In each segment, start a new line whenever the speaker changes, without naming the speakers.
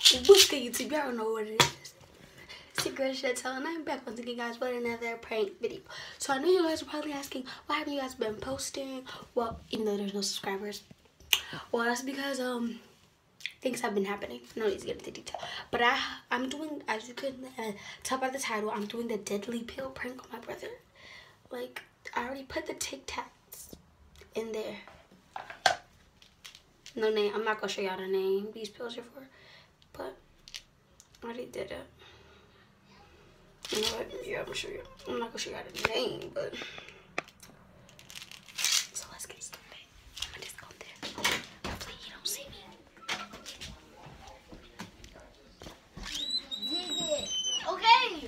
What's good, YouTube? Y'all know what it is. It's your girl Chantel, and I'm back once again, guys, with another prank video. So I know you guys are probably asking, why haven't you guys been posting? Well, even though there's no subscribers. Well, that's because things have been happening. No need to get into detail. But I'm doing, as you can tell by the title, I'm doing the deadly pill prank on my brother. Like, I already put the Tic Tacs in there. No name. I'm not gonna show y'all the name these pills are for, but I already did it. You know what? Yeah, I'm gonna show you. I'm not gonna show y'all the name, but so let's get started. I'm gonna just go there. Hopefully you don't see me.
Dig it. Okay.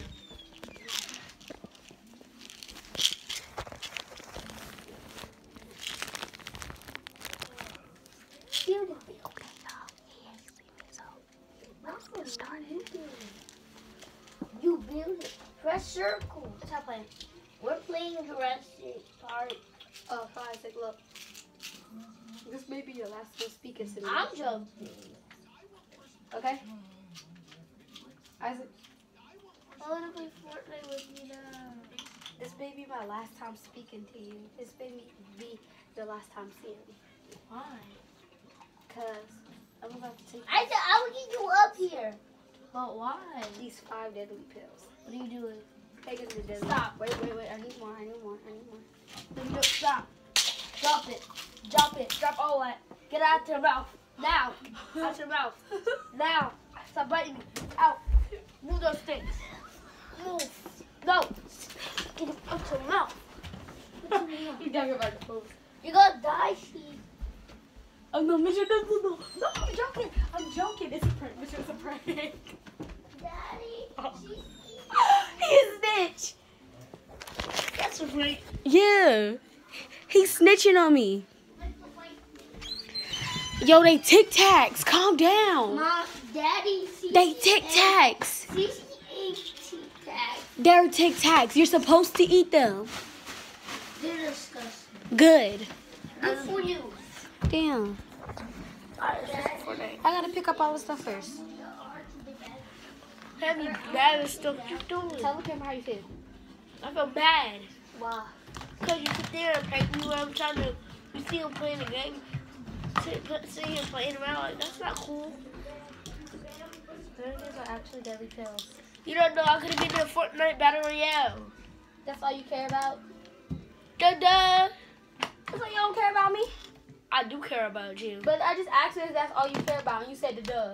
Okay, y'all. He ain't see me, so let's get started.
You build it. Press circle.
Stop playing.
We're playing Jurassic Park.
Oh, Isaac, look. This may be your last one speaking to me.
I'm jumping.
Okay? Isaac,
I want to play Fortnite with you now.
this may be my last time speaking to you. This may be the last time seeing me.
Why?
Because I'm about to take
I said I will get you up here. But why?
these 5 deadly pills.
What are you doing?
Take it to the deadly.
Stop.
Wait. I need more.
Stop. Drop it. Drop it. Drop all that. Get out your mouth. Now. Out your mouth. Now. Stop biting me. Out. Move those things. Move. No. Get it out your mouth.
You're talking about the pills.
You're gonna die, Steve.
Oh no, Mitchell, no, I'm joking. It's a prank. Mitchell, it's a prank.
Daddy, she's
He's snitch.
That's a prank.
Yeah. He's snitching on me. Yo, they Tic Tacs. Calm down.
Mom, Daddy,
They Tic Tacs.
Tic Tacs.
They're Tic Tacs. You're supposed to eat them.
They're disgusting.
Good.
Good for you.
Damn.
Daddy.
I gotta pick up all the stuff first.
Heavy bad and stuff you doing.
Tell him how you feel.
I feel bad.
Why?
Because you sit there and prank me when I'm trying to, you see him playing the game. See him playing around, like, that's not cool.
These are actually deadly pills.
You don't know I could have been in a Fortnite Battle Royale.
That's all you care about?
Dun-dun.
That's why you don't care about me?
I do care about you.
But I just asked you if that's all you care about, and you said the duh.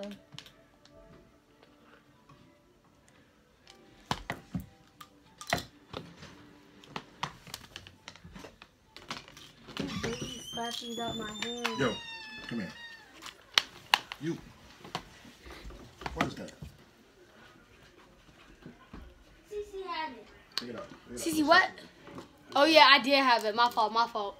Slapping up my hand.
Yo, come here. You. What is that?
Cece had it.
Pick it up. Pick it up.
Cece, what? Oh yeah, I did have it. My fault.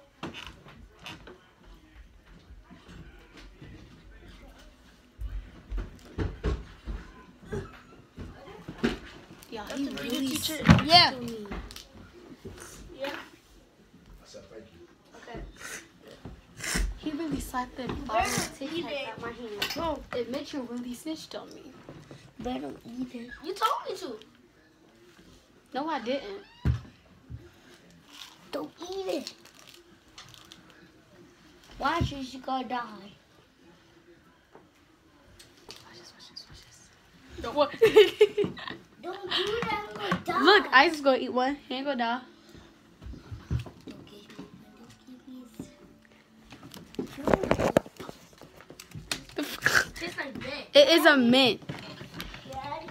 Yeah, he
That's a
really
good teacher.
yeah.
Yeah.
I said thank you.
Okay. He really slapped the bottom
Better
of Tic
eat
Tac
it.
at my hand.
No,
It Mitchell really snitched on me.
better eat it. You told me to.
No, I didn't.
Don't eat it. Watch it, you gonna die.
Watch this.
Don't do that, I'm gonna die.
Look, Isaac's gonna eat one. He ain't gonna die.
Don't give me Tastes like that.
It is a mint.
Daddy,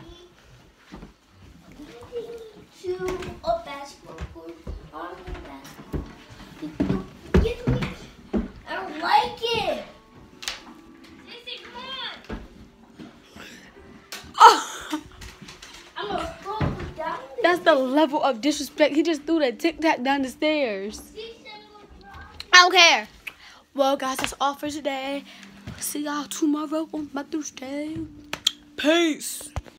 to a basketball court on the basketball. Don't give me. I don't like it. Sissy, come on.
Oh,
I'm gonna throw it down there.
that's the level of disrespect. He just threw the Tic Tac down the stairs.
Sissy, I'm gonna try.
I don't care. Well, guys, that's all for today. See y'all tomorrow on Mother's Day. Peace.